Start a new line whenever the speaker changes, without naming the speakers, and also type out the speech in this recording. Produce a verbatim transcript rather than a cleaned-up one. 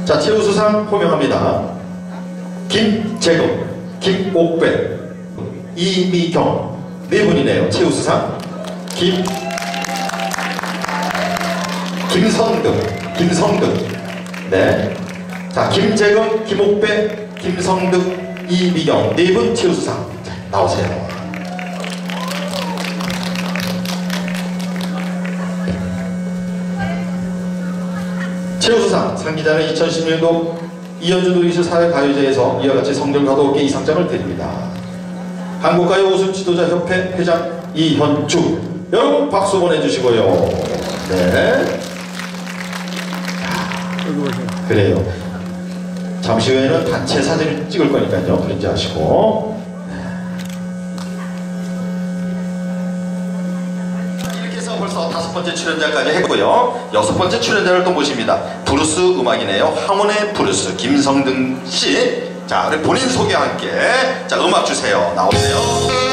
자, 최우수상 호명합니다. 김재금, 김옥배, 이미경 네 분이네요. 최우수상. 김 김성등, 김성등. 네. 자, 김재금, 김옥배, 김성등, 이미경 네 분 최우수상. 자, 나오세요. 최우수상 상기자는 이천십 년도 이현주 노이즈 사회가요제에서 이와 같이 성전가도업계 이 상장을 드립니다. 한국가요 우수 지도자협회 회장 이현주, 여러분 박수 보내주시고요. 네. 그래요. 잠시 후에는 단체 사진을 찍을 거니까요. 그런지 아시고. 벌써 다섯 번째 출연자까지 했고요. 여섯 번째 출연자를 또 모십니다. 브루스 음악이네요. 황혼의 브루스 김성등 씨. 자, 우리 본인 소개와 함께 자, 음악 주세요. 나오세요.